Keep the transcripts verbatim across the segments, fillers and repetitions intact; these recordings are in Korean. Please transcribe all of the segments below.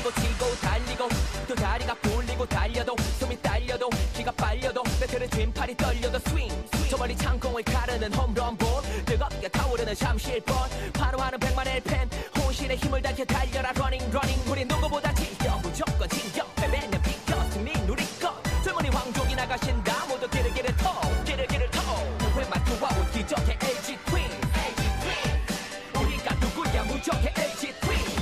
치고 치고 달리고 또 다리가 풀리고 달려도 숨이 딸려도 기가 빨려도 배틀은 뒷팔이 떨려도 스윙 저 멀리 창공을 가르는 홈런볼 뜨겁게 타오르는 잠실볼 환호하는 백만의 팬 혼신의 힘을 다해 달려라 러닝 러닝 우리 누구보다 지겨 무조건 진겨 패배는 비겨 승리 누리 것 젊은이 왕족이 나가신다 모두 길을 길을 터 길을 길을 터 후회만 투하고 기적의 엘지트윈스 우리가 누구야 무적의 엘지트윈스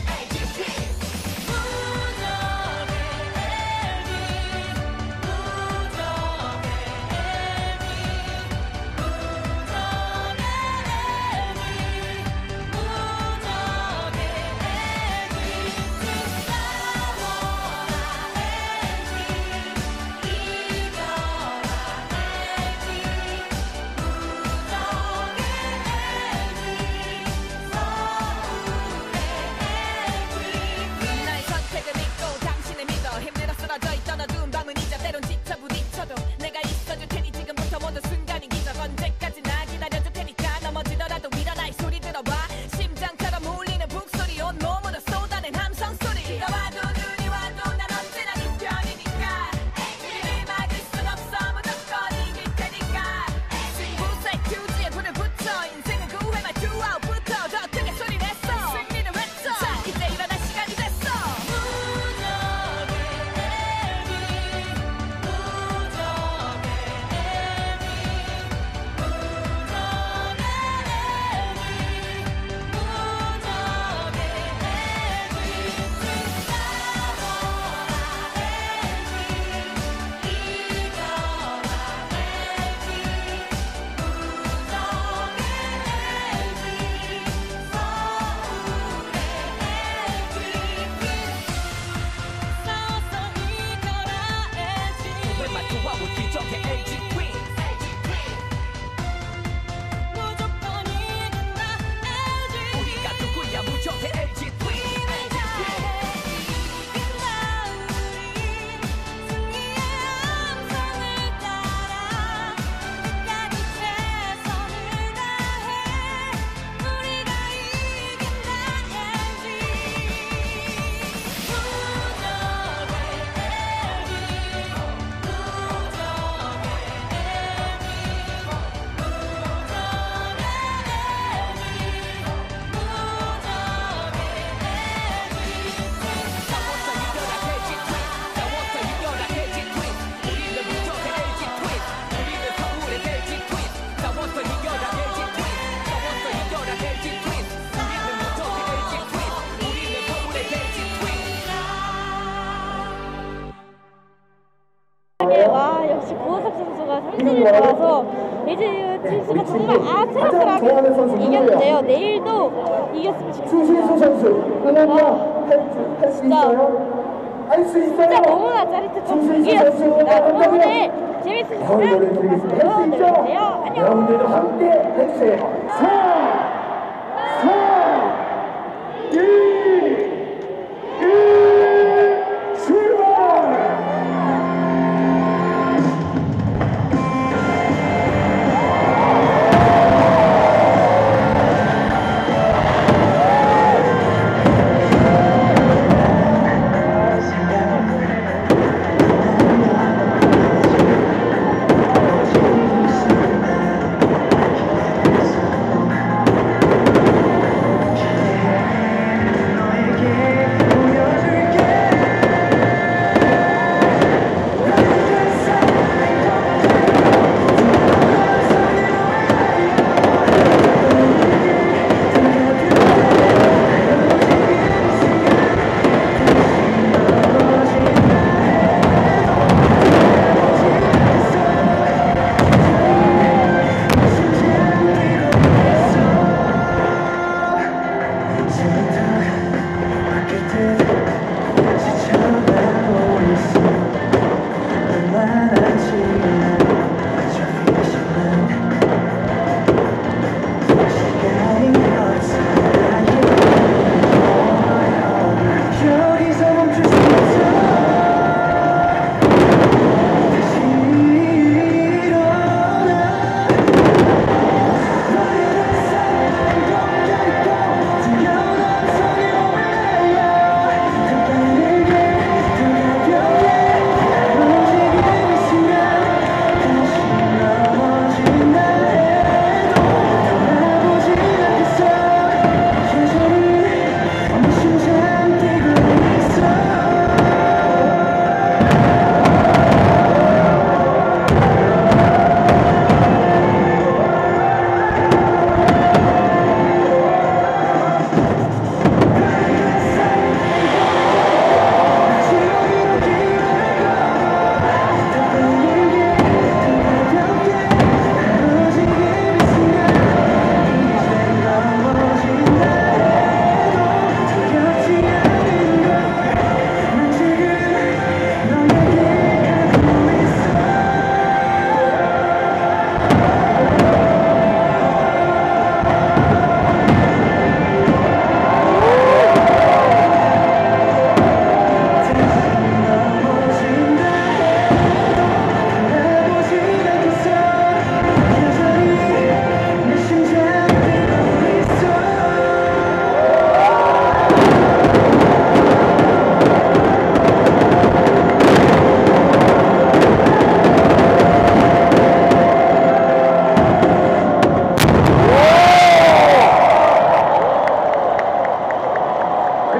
와 역시 고우석 선수가 삼진을 좋아서 엘지트윈스가 정말 아슬아슬하게 이겼는데요. 내일도 이겼으면 좋겠습니다. 진짜, 진짜 너무나 짜릿했던 경기였습니다. 오늘 재밌으셨으면 좋아요 눌러주세요. 안녕. 여러분들도 함께 해주세요. 사, 사, 이, 일, 출발!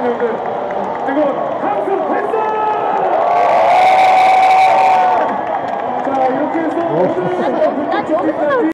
여러분들 뜨거운 함성 발사! 자, 이렇게 해서 오늘 나 좋은 거